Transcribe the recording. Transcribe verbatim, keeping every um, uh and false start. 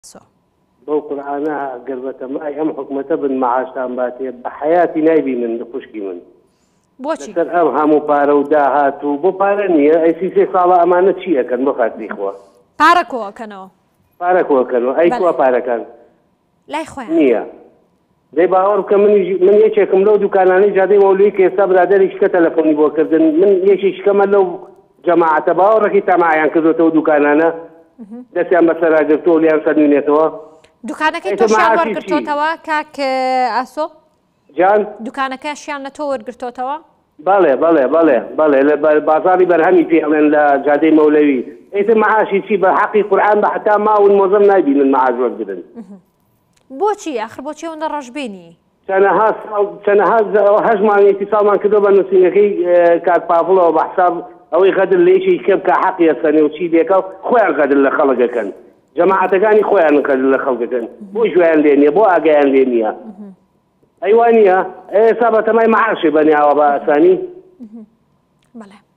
بو قورآانە گەربەتە مای ئەم حکومەتە بن مەعاشتان باتێ بە حەیاتی نایبینن خوشکی من بۆچی لەسەر ئەم هەموو پارە و داهات و بۆ پارە نییە ئەیسی سێ ساڵە ئەمانە چی ئەەکەن بۆ خاتری خۆ پارە کۆکەنەوە پارە کۆکەنەوە ئەی کووە پارەکان لای خۆیان نییە دەی باوەڕ بکە من یەکێکم لەو دوکانانەی جادەی مەولوی کە ئێستا برادەری شکە تەلەفۆنی بۆ کردن من یەکی شکەمە لەو جەماعەتە باوەڕێکی تەمایان کردوتەوە دوکانانە دەستیان بەسەراگرتۆ لیان سەرنوێنێتەوە دوکانەکەی تۆشیان وەرگرتۆتەوە کاک ئاسۆ جان دوکانەکەشیان نە تۆ وەرگرتۆتەوە بەڵێ بەڵێ بەڵێ بەڵێ لە بازاری بەرهەمی پێڵێن لە جادەی مەولەوی ئیتر مەعاشی چی بە حەقی قورئان بە حتا ماون مۆزم نایبینن مەعاش وەرگرن بۆچی ئاخر بۆچی ئەوەندە ڕەشبێنی چەندەها چەندەها هەژ مانگێکی ساڵمان کردەوە بە نووسینگەکەی کاک پاڤڵەوە بە حساب ئەوەی غەدر لێکی کێ بکە حەقی ئەسەنێ و چی بێکە خۆیان غەدر لە خەڵکەکەن جەماعەتەکانی خۆیان غەدر لە خەڵکەکەن بۆ ژویان لێ نییە بۆ ئاگایان لێ نییە ئەیوان نییە ئێستا بە تەمای مەعاشێ بەنیاوە بە ئاسانی بەڵێ